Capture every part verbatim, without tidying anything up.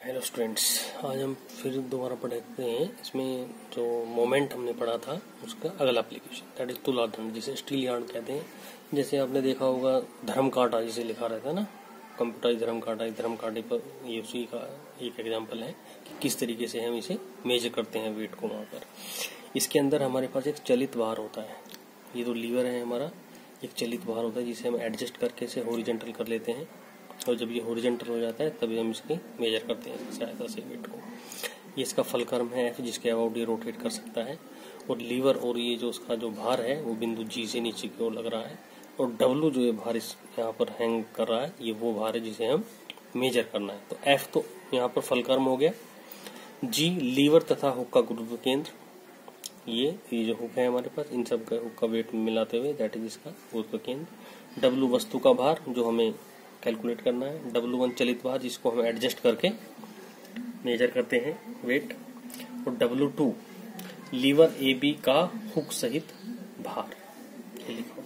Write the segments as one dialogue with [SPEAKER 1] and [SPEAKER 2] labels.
[SPEAKER 1] Hello students, आज हम फिर दोबारा पढ़ते हैं। इसमें जो मोमेंट हमने पढ़ा था उसका अगला एप्लीकेशन दैट इज तुला दंड, जिसे स्टील यार्ड कहते हैं। जैसे आपने देखा होगा धर्म कांटा जिसे लिखा रहता है ना, कंप्यूटराइज धर्म कांटा, धर्म कांटे पर ये उसी का एक एग्जाम्पल है कि किस तरीके से हम इसे मेजर करते हैं वेट को वहां पर। इसके अंदर हमारे पास एक चलित भार होता है। ये तो लीवर है हमारा, एक चलित भार होता है जिसे हम एडजस्ट करके इसे हॉरिजॉन्टल कर लेते हैं, और जब ये हॉरिजॉन्टल हो जाता है तभी हम इसकी मेजर करते हैं सहायता से वेट को। ये इसका फलक्रम है एफ, जिसके अबाउट ये रोटेट कर सकता है। और लीवर और ये जो उसका जो भार है वो बिंदु जी से नीचे की ओर लग रहा है। और डब्लू जो ये भार इस यहाँ पर हैंग कर रहा है, ये वो भार है जिसे हम मेजर करना है। तो एफ तो यहाँ पर फलक्रम हो गया, जी लीवर तथा हुक का गुरुत्व केंद्र, ये ये जो हुक है हमारे पास, इन सब का हुक का वेट मिलाते हुए दैट इज इसका गुरुत्व केंद्र। डब्लू वस्तु का भार जो हमें कैलकुलेट करना है, डब्लू वन चलित भार जिसको हम एडजस्ट करके मेजर करते हैं वेट, और W two lever A B का हुक सहित भार। ये लिखो।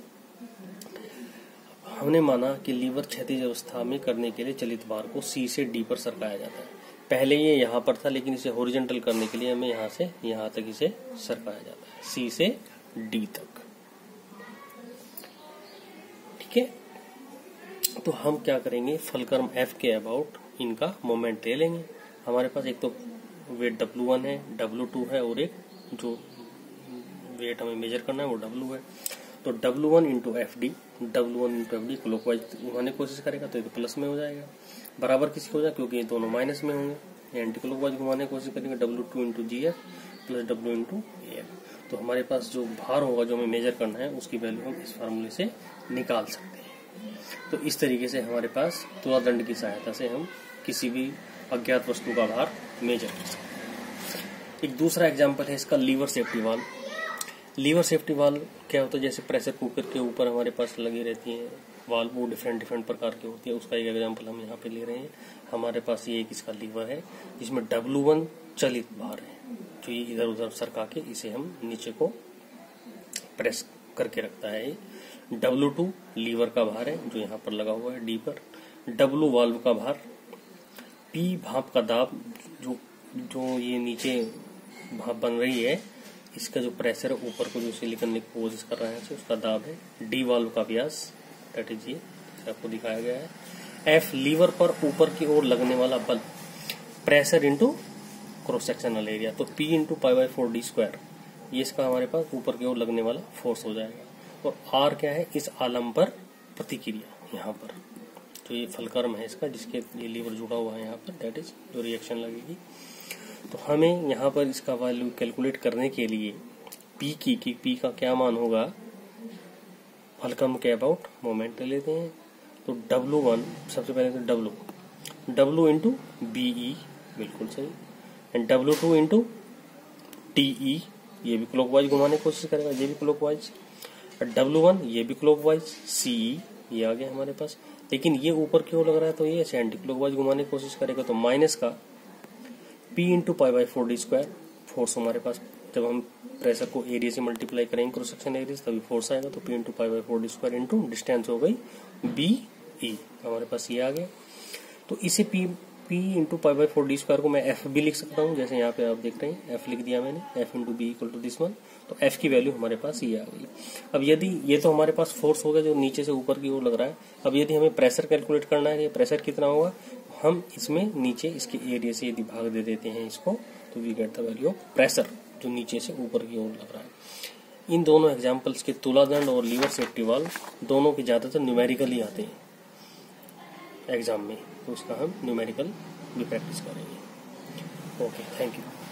[SPEAKER 1] हमने माना कि लीवर क्षैतिज अवस्था में करने के लिए चलित भार को सी से डी पर सरकाया जाता है। पहले ये यहाँ पर था, लेकिन इसे हॉरिजॉन्टल करने के लिए हमें यहाँ से यहाँ तक इसे सरकाया जाता है, सी से डी तक। ठीक है, तो हम क्या करेंगे, फलक्रम एफ के अबाउट इनका मोमेंट ले लेंगे। हमारे पास एक तो वेट डब्लू वन है, डब्लू टू है, और एक जो वेट हमें मेजर करना है वो डब्लू है। तो W one into F D, W one into F D clockwise घुमाने की कोशिश करेगा तो ये तो प्लस में हो जाएगा, बराबर किसी हो जाए क्योंकि ये दोनों माइनस में होंगे। एंटी क्लॉकवाइज घुमाने की कोशिश करेंगे, W two into G F plus W into A F. तो हमारे पास जो भार होगा जो हमें मेजर करना है उसकी वैल्यू हम इस फार्मूले से निकाल सकते हैं। तो इस तरीके से हमारे पास तुला दंड की सहायता से हम किसी भी अज्ञात वस्तु का भार मेजर कर सकते हैं। एक दूसरा एग्जांपल है इसका lever safety valve. Lever safety valve क्या होता है, जैसे प्रेशर कुकर के ऊपर हमारे पास लगी रहती है वाल्व, वो डिफरेंट डिफरेंट प्रकार की होती है, उसका एक एग्जांपल हम यहाँ पे ले रहे हैं। हमारे पास ये एक इसका लीवर है जिसमें डब्लू वन चलित भार है, जो ये इधर उधर सरका के इसे हम नीचे को प्रेस करके रखता है। डब्लू टू लीवर का भार है जो यहाँ पर लगा हुआ है डी पर। डब्लू वाल्व का भार, पी भाप का दाब, जो जो ये नीचे भाप बन रही है इसका जो प्रेशर है ऊपर को जो इसे निकलने की कोशिश कर रहा है उसका दाब है। डी वाल्व का व्यास दैट इज ये आपको दिखाया गया है। एफ लीवर पर ऊपर की ओर लगने वाला बल, pressure into cross sectional area, तो P into pi by four D square, ये इसका हमारे पास ऊपर की ओर लगने वाला फोर्स हो जाएगा। और आर क्या है, इस आलम पर प्रतिक्रिया, यहाँ पर तो ये फलक्रम है इसका जिसके ये लीवर जुड़ा हुआ है यहाँ पर, दैट इज जो रिएक्शन लगेगी। तो हमें यहाँ पर इसका वैल्यू कैलकुलेट करने के लिए पी की की पी का क्या मान होगा, फलक्रम के अबाउट मोमेंट ले लेते हैं। तो डब्लू वन सबसे पहले तो W W into B E, बिल्कुल सही, and W two into T E, ये भी क्लॉकवाइज घुमाने की कोशिश करेगा, ये भी क्लॉकवाइज। डब्लू वन ये भी क्लॉकवाइज, सी ई ये आ गया हमारे पास, लेकिन ये ऊपर की ओर लग रहा है तो ये ऐसे एंटी क्लॉकवाइज घुमाने की कोशिश करेगा। तो माइनस का P into pi by four D square force हमारे पास, जब हम प्रेशर को एरिया से मल्टीप्लाई करेंगे क्रॉस सेक्शन एरिया तभी फोर्स आएगा। तो P into pi by four D square into distance हो गई बी ई, हमारे पास ये आ गया। तो इसे P P into pi by four D square को मैं एफ भी लिख सकता हूँ, जैसे यहाँ पे आप देख रहे हैं एफ लिख दिया मैंने, F into B equal to this one. तो एफ की वैल्यू हमारे पास ये आ गई। अब यदि ये तो हमारे पास फोर्स हो गया जो नीचे से ऊपर की ओर लग रहा है। अब यदि हमें प्रेशर कैलकुलेट करना है, ये प्रेशर कितना होगा, हम इसमें नीचे इसके एरिया से यदि भाग दे देते हैं इसको, तो we get the value of pressure जो नीचे से ऊपर की ओर लग रहा है। इन दोनों एग्जाम्पल्स के तुला दंड और लीवर सेफ्टी वाल्व दोनों के ज्यादातर न्यूमेरिकल ही आते हैं एग्जाम में, तो उसका हम न्यूमेरिकल भी प्रैक्टिस करेंगे। Okay, thank you.